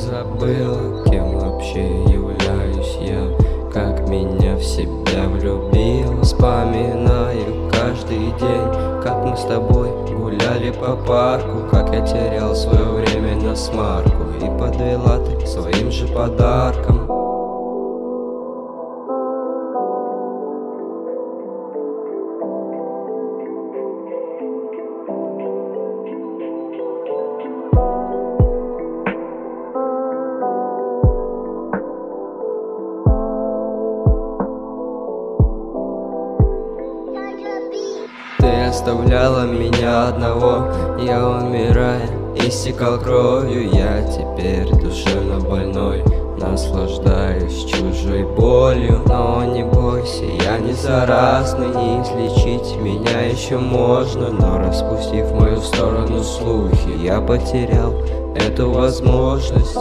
забыла, кем вообще являюсь я, как меня в себя влюбил. Вспоминаю каждый день, как мы с тобой гуляли по парку, как я терял свое время на смарку, и подвела ты своим же подарком. Ты оставляла меня одного, я умирая, истекал кровью. Я теперь душевно больной, наслаждаюсь чужой болью. Но не бойся, я не заразный, не излечить меня еще можно. Но распустив в мою сторону слухи, я потерял эту возможность.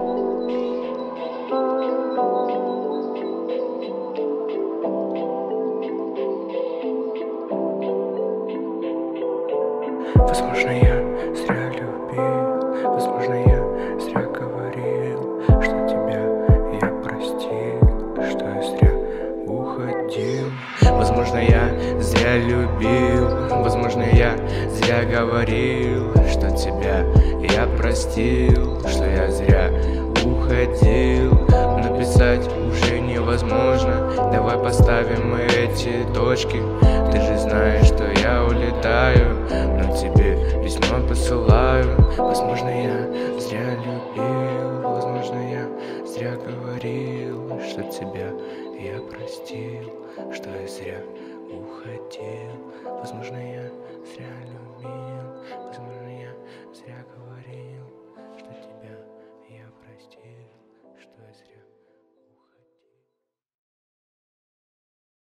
Возможно, я зря любил, возможно, я зря говорил, что тебя я простил, что я зря уходил. Возможно, я зря любил, возможно, я зря говорил, что тебя я простил, что я зря уходил. Написать уже невозможно, давай поставим мы эти точки. Ты же знаешь, что я улетаю, но тебе письмо посылаю. Возможно, я зря любил, возможно, я зря говорил, что тебя я простил, что я зря уходил. Возможно, я зря любил, возможно, я зря говорил.